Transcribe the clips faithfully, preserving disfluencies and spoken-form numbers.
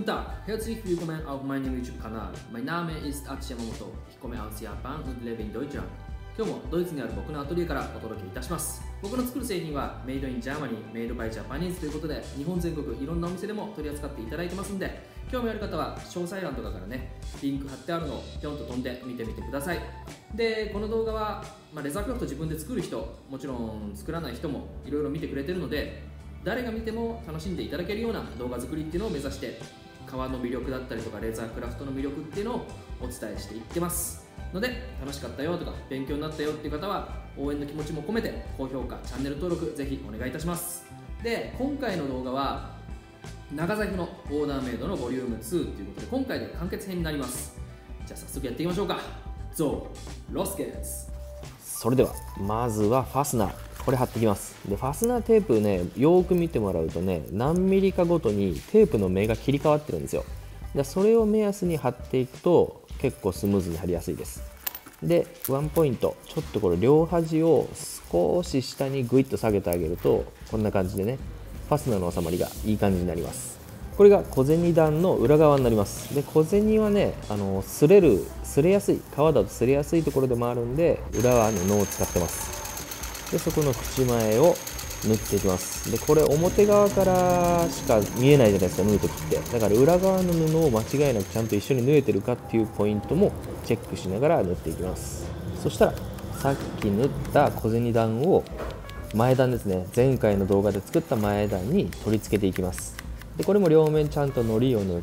Guten Tag, herzlich willkommen auf meinem YouTube-Kanal. Mein Name ist Atsushi Yamamoto. Ich komme aus Japan und lebe in Deutschland. 今日もドイツにある僕のアトリエからお届けいたします。僕の作る製品は Made in Germany, Made by Japanese ということで、日本全国いろんなお店でも取り扱っていただいてますんで、興味ある方は詳細欄とかからね、リンク貼ってあるのをぴょんと飛んで見てみてください。で、この動画は、まあ、レザークラフト自分で作る人、もちろん作らない人もいろいろ見てくれてるので、誰が見ても楽しんでいただけるような動画作りっていうのを目指して、革の魅力だったりとかレザークラフトの魅力っていうのをお伝えしていってますので、楽しかったよとか勉強になったよっていう方は応援の気持ちも込めて高評価、チャンネル登録ぜひお願いいたします。で、今回の動画は長財布のオーダーメイドのボリュームツーということで、今回で完結編になります。じゃあ早速やっていきましょうか。ゾーロスケッツ。 それではまずはファスナー、これ貼っていきます。でファスナーテープね、よーく見てもらうとね、何ミリかごとにテープの目が切り替わってるんですよ。でそれを目安に貼っていくと結構スムーズに貼りやすいです。でワンポイント、ちょっとこれ両端を少し下にグイッと下げてあげると、こんな感じでね、ファスナーの収まりがいい感じになります。これが小銭段の裏側になります。で小銭はね、あの擦れる擦れやすい、革だと擦れやすいところでもあるんで、裏は布を使ってます。でそこの口前を縫っていきます。でこれ表側からしか見えないじゃないですか、縫う時って。だから裏側の布を間違いなくちゃんと一緒に縫えてるかっていうポイントもチェックしながら縫っていきます。そしたらさっき縫った小銭段を前段ですね、前回の動画で作った前段に取り付けていきます。でこれも両面ちゃんと糊を塗って、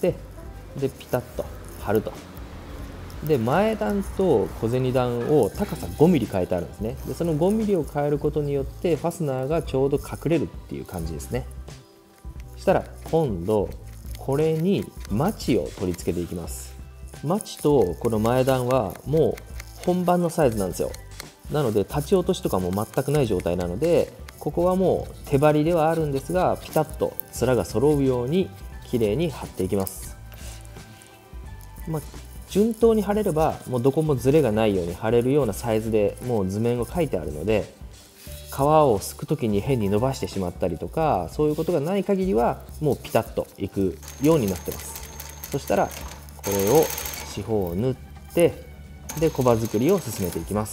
でピタッと貼ると。で前段と小銭段を高さごミリ変えてあるんですね。でそのごミリを変えることによってファスナーがちょうど隠れるっていう感じですね。そしたら今度これにマチを取り付けていきます。マチとこの前段はもう本番のサイズなんですよ。なので立ち落としとかも全くない状態なので、ここはもう手張りではあるんですが、ピタッと面が揃うように綺麗に貼っていきます。まあ順当に貼れればもうどこもズレがないように貼れるようなサイズでもう図面を描いてあるので、皮をすく時に変に伸ばしてしまったりとか、そういうことがない限りはもうピタッといくようになってます。そしたらこれを四方を縫って、でコバ作りを進めていきます。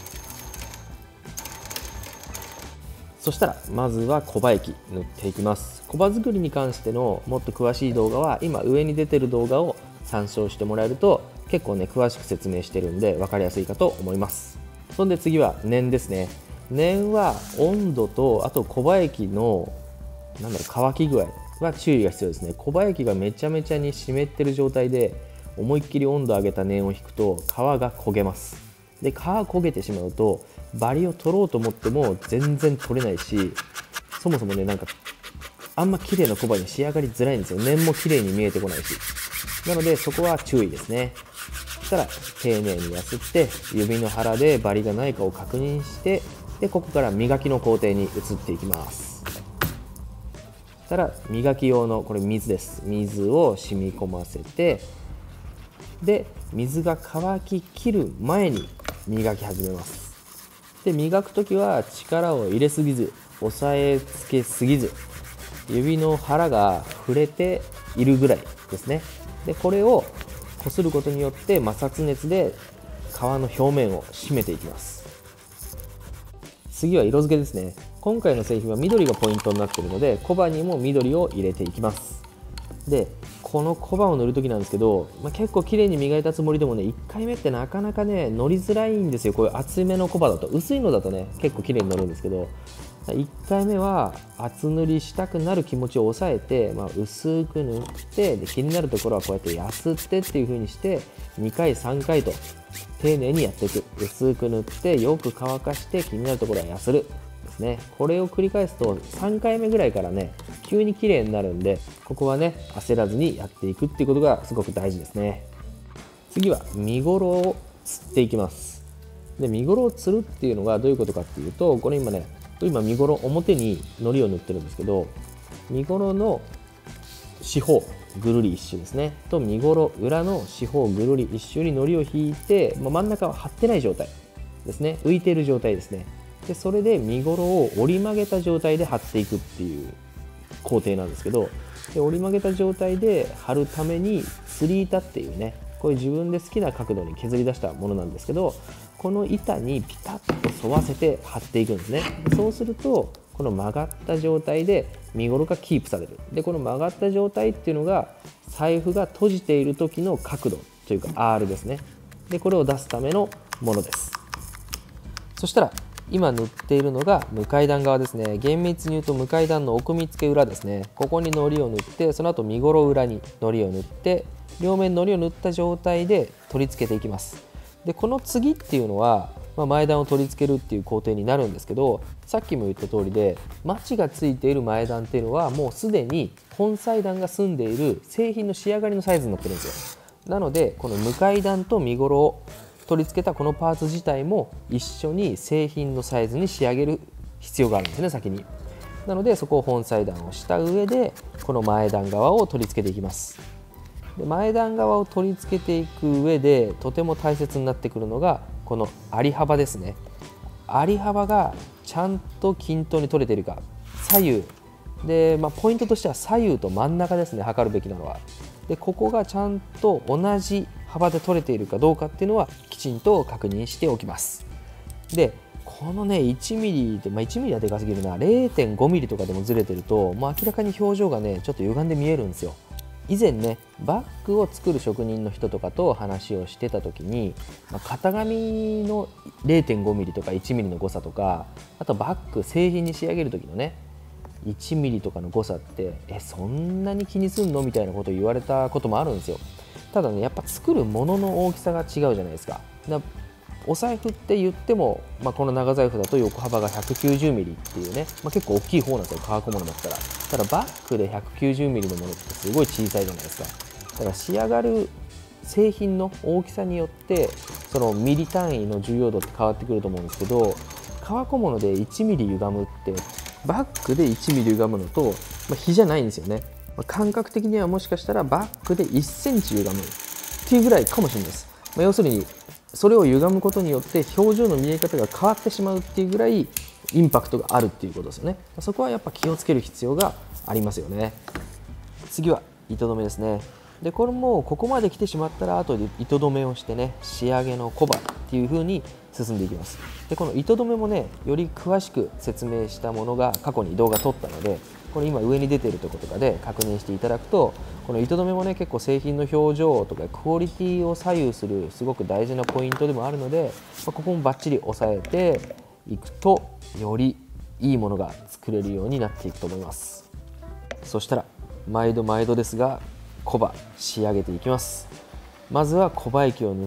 そしたらまずはコバ液塗っていきます。コバ作りに関してのもっと詳しい動画は今上に出てる動画を参照してもらえると結構ね詳しく説明してるんで分かりやすいかと思います。そんで次は粘ですね。粘は温度とあとコバ液のなんだろう乾き具合は注意が必要ですね。コバ液がめちゃめちゃに湿ってる状態で思いっきり温度を上げた粘を引くと皮が焦げます。で皮焦げてしまうとバリを取ろうと思っても全然取れないし、そもそもねなんかあんま綺麗なコバに仕上がりづらいんですよ。粘も綺麗に見えてこないし。なのでそこは注意ですね。そしたら丁寧にやすって指の腹でバリがないかを確認して、でここから磨きの工程に移っていきます。そしたら磨き用のこれ水です。水を染み込ませて、で水が乾ききる前に磨き始めます。で磨く時は力を入れすぎず押さえつけすぎず、指の腹が触れているぐらいですね。でこれをこすることによって摩擦熱で皮の表面を締めていきます。次は色付けですね。今回の製品は緑がポイントになっているので、コバにも緑を入れていきます。でこのコバを塗る時なんですけど、まあ、結構綺麗に磨いたつもりでもね、いっかいめってなかなかね乗りづらいんですよ。こういう厚めのコバだと、薄いのだとね結構綺麗に乗るんですけど、いっかいめは厚塗りしたくなる気持ちを抑えて、まあ、薄く塗って、で気になるところはこうやってやすってっていう風にしてにかいさんかいと丁寧にやっていく。薄く塗ってよく乾かして気になるところはやするですね。これを繰り返すとさんかいめぐらいからね急に綺麗になるんで、ここはね焦らずにやっていくっていうことがすごく大事ですね。次は身ごろを釣っていきます。で身ごろを釣るっていうのがどういうことかっていうと、これ今ね今身ごろ表に糊を塗ってるんですけど、身ごろの四方ぐるり一周ですねと身ごろ裏の四方ぐるり一周に糊を引いて、まあ、真ん中は張ってない状態ですね、浮いている状態ですね。でそれで身ごろを折り曲げた状態で貼っていくっていう工程なんですけど、 で折り曲げた状態で貼るためにすり板っていうね、こういう自分で好きな角度に削り出したものなんですけど、この板にピタッと沿わせて貼っていくんですね。そうするとこの曲がった状態で身ごろがキープされる。でこの曲がった状態っていうのが財布が閉じている時の角度というか アール ですね。でこれを出すためのものです。そしたら今塗っているのが向かい段側ですね。厳密に言うと向かい段の奥見付け裏ですね。ここに糊を塗って、その後身ごろ裏に糊を塗って、両面糊を塗った状態で取り付けていきます。でこの次っていうのは、まあ、前段を取り付けるっていう工程になるんですけど、さっきも言った通りでマチがついている前段っていうのはもうすでに本裁段が済んでいる製品の仕上がりのサイズになってるんですよ。なのでこの向かい段と身ごろを取り付けたこのパーツ自体も一緒に製品のサイズに仕上げる必要があるんですね、先に。なのでそこを本裁段をした上でこの前段側を取り付けていきます。で前段側を取り付けていく上でとても大切になってくるのがこのあり幅ですね。あり幅がちゃんと均等に取れているか、左右で、まあ、ポイントとしては左右と真ん中ですね、測るべきなのは。でここがちゃんと同じ幅で取れているかどうかっていうのはきちんと確認しておきます。でこのねいちミリで、まあ、いちミリはでかすぎるな、 れいてんごミリとかでもずれてるともう明らかに表情がねちょっと歪んで見えるんですよ。以前ねバッグを作る職人の人とかと話をしてた時に、まあ、型紙の れいてんごミリとかいちミリの誤差とか、あとバッグ製品に仕上げる時のねいちミリとかの誤差ってえそんなに気にすんのみたいなことを言われたこともあるんですよ。ただねやっぱ作るものの大きさが違うじゃないですか。だお財布って言っても、まあ、この長財布だと横幅がひゃくきゅうじゅうミリっていうね、まあ、結構大きい方なんですよ、革小物だったら。ただバッグでひゃくきゅうじゅうミリのものってすごい小さいじゃないですか。だから仕上がる製品の大きさによってそのミリ単位の重要度って変わってくると思うんですけど、革小物でいちミリ歪むってバッグでいちミリ歪むのと、まあ、比じゃないんですよね。まあ、感覚的にはもしかしたらバッグでいっセンチ歪むっていうぐらいかもしれないです。まあ、要するにそれを歪むことによって表情の見え方が変わってしまうっていうぐらいインパクトがあるっていうことですよね。そこはやっぱ気をつける必要がありますよね。次は糸止めですね。でこれもここまで来てしまったら後で糸止めをしてね、仕上げの小刃っていう風に進んでいきます。でこの糸止めもねより詳しく説明したものが過去に動画撮ったので、これ今上に出ているところとかで確認していただくと、この糸止めもね結構製品の表情とかクオリティを左右するすごく大事なポイントでもあるので、まあ、ここもバッチリ押さえていくとよりいいものが作れるようになっていくと思います。そしたら毎度毎度ですが小刃仕上げていきます。まずは小刃液を塗って、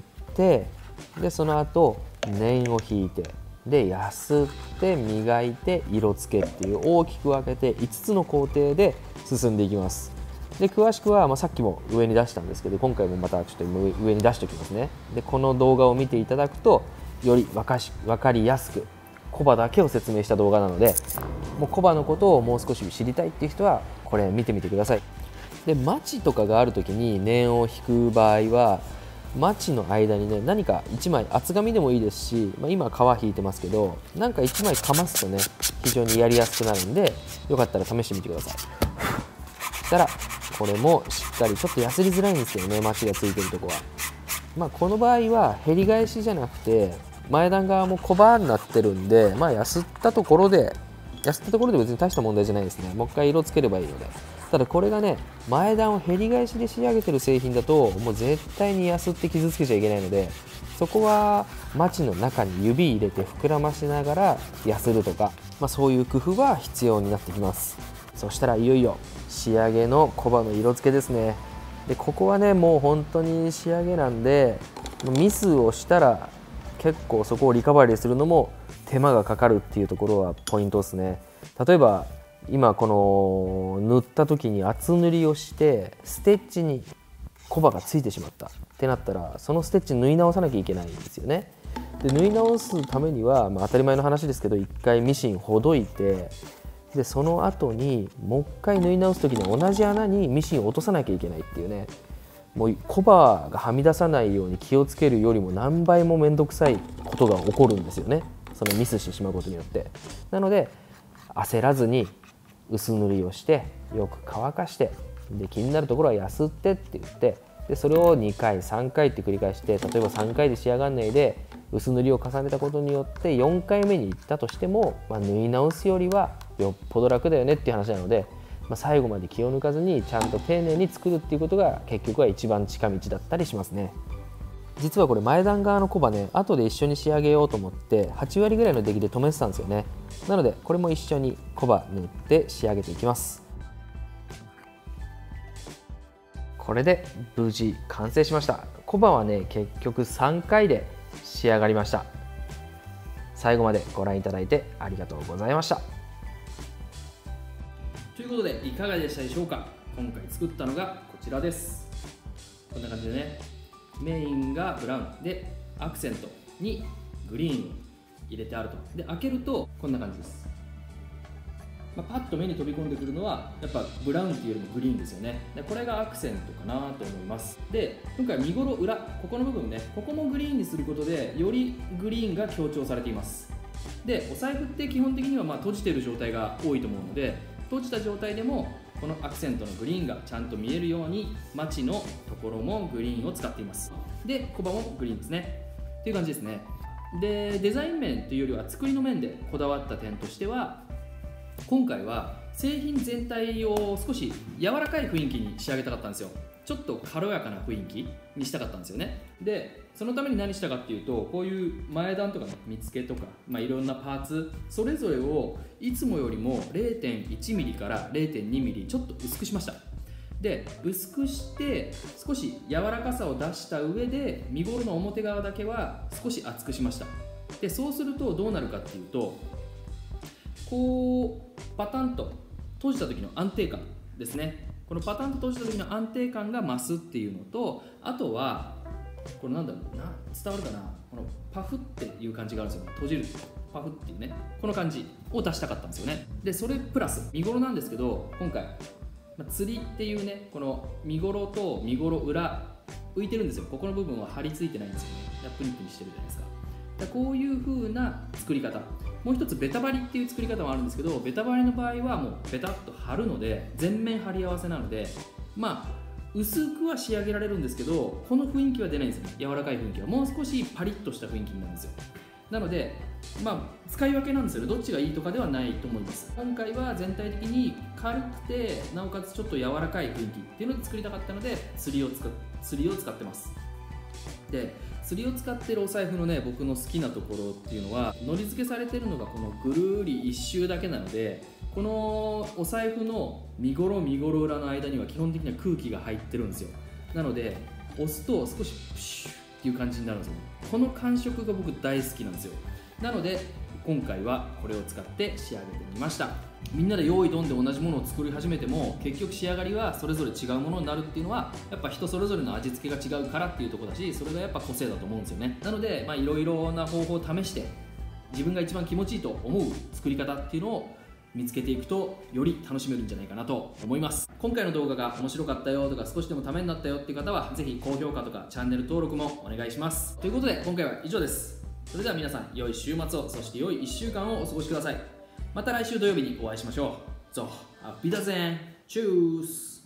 でその後念を引いて、でやすって磨いて色付けっていう大きく分けていつつの工程で進んでいきます。で詳しくは、まあ、さっきも上に出したんですけど、今回もまたちょっと上に出しておきますね。でこの動画を見ていただくとより分かし分かりやすく小刃だけを説明した動画なので、もう小刃のことをもう少し知りたいっていう人はこれ見てみてください。でマチとかがある時に念を引く場合はマチの間にね何かいちまい厚紙でもいいですし、まあ、今皮引いてますけどなんかいちまいかますとね非常にやりやすくなるんで、よかったら試してみてください。そしたらこれもしっかりちょっとやすりづらいんですけどね、マチがついてるとこは。まあ、この場合はへり返しじゃなくて前段側も小刃になってるんで、まあ、やすったところでやすったところで別に大した問題じゃないですね。もう一回色つければいいので。ただこれがね前段をへり返しで仕上げてる製品だともう絶対にやすって傷つけちゃいけないので、そこはマチの中に指入れて膨らましながらやするとか、まあ、そういう工夫は必要になってきます。そしたらいよいよ仕上げの小刃の色付けですね。でここはねもう本当に仕上げなんで、ミスをしたら結構そこをリカバリーするのも手間がかかるっていうところはポイントですね。例えば今この塗った時に厚塗りをしてステッチに小刃がついてしまったってなったら、そのステッチ縫い直さなきゃいけないんですよね。で縫い直すためには、まあ、当たり前の話ですけど一回ミシンほどいて、でその後にもう一回縫い直す時に同じ穴にミシンを落とさなきゃいけないっていうね、もう小刃がはみ出さないように気をつけるよりも何倍も面倒くさいことが起こるんですよね、そのミスしてしまうことによって。なので焦らずに薄塗りをしてよく乾かしてで気になるところはやすってって言って、でそれをにかいさんかいって繰り返して、例えばさんかいで仕上がらないで薄塗りを重ねたことによってよんかいめに行ったとしても、まあ、縫い直すよりはよっぽど楽だよねっていう話なので、まあ、最後まで気を抜かずにちゃんと丁寧に作るっていうことが結局は一番近道だったりしますね。実はこれ前段側のコバね、後で一緒に仕上げようと思ってはちわりぐらいの出来で止めてたんですよね。なのでこれも一緒にコバ塗って仕上げていきます。これで無事完成しました。コバはね結局さんかいで仕上がりました。最後までご覧いただいてありがとうございました。 ということでいかがでしたでしょうか。今回作ったのがこちらです。こんな感じでね、メインがブラウンでアクセントにグリーンを入れてあると。で開けるとこんな感じです。まあ、パッと目に飛び込んでくるのはやっぱブラウンっていうよりもグリーンですよね。でこれがアクセントかなと思います。で今回身ごろ裏、ここの部分ね、ここもグリーンにすることでよりグリーンが強調されています。でお財布って基本的にはまあ閉じている状態が多いと思うので、閉じた状態でもこのアクセントのグリーンがちゃんと見えるようにマチのところもグリーンを使っています。でコバもグリーンですねっていう感じですね。でデザイン面というよりは作りの面でこだわった点としては、今回は製品全体を少し柔らかい雰囲気に仕上げたかったんですよ。ちょっと軽やかな雰囲気にしたかったんですよね。でそのために何したかっていうと、こういう前段とか、ね、見つけとか、まあ、いろんなパーツそれぞれをいつもよりも れいてんいちミリ から れいてんにミリ ちょっと薄くしました。で薄くして少し柔らかさを出した上で身ごろの表側だけは少し厚くしました。でそうするとどうなるかっていうと、こうパタンと閉じた時の安定感ですね。このパタンと閉じた時の安定感が増すっていうのと、あとはこれなんだろうな、伝わるかな、このパフっていう感じがあるんですよね。閉じるパフっていうね、この感じを出したかったんですよね。でそれプラス身ごろなんですけど、今回、まあ、釣りっていうね、この身ごろと身ごろ裏浮いてるんですよ。ここの部分は張り付いてないんですよね。プニプニしてるじゃないですか。だこういう風な作り方、もう一つベタ張りっていう作り方もあるんですけど、ベタ張りの場合はもうベタっと貼るので全面貼り合わせなので、まあ薄くは仕上げられるんですけど、この雰囲気は出ないんですよね。柔らかい雰囲気はもう少しパリッとした雰囲気になるんですよ。なのでまあ使い分けなんですよね。どっちがいいとかではないと思います。今回は全体的に軽くてなおかつちょっと柔らかい雰囲気っていうので作りたかったので、釣りを使っ釣りを使ってます。で釣りを使ってるお財布のね、僕の好きなところっていうのは、のり付けされてるのがこのぐるり一周だけなので、このお財布の身ごろ身ごろ裏の間には基本的には空気が入ってるんですよ。なので押すと少しプシュッっていう感じになるんですよね。この感触が僕大好きなんですよ。なので今回はこれを使って仕上げてみました。みんなで用意どんで同じものを作り始めても結局仕上がりはそれぞれ違うものになるっていうのは、やっぱ人それぞれの味付けが違うからっていうところだし、それがやっぱ個性だと思うんですよね。なのでいろいろな方法を試して自分が一番気持ちいいと思う作り方っていうのを見つけていくとより楽しめるんじゃないかなと思います。今回の動画が面白かったよとか少しでもためになったよっていう方はぜひ高評価とかチャンネル登録もお願いします。ということで今回は以上です。それでは皆さん良い週末を、そして良いいっしゅうかんをお過ごしください。また来週土曜日にお会いしましょう。So, auf Wiedersehen. Tschüss.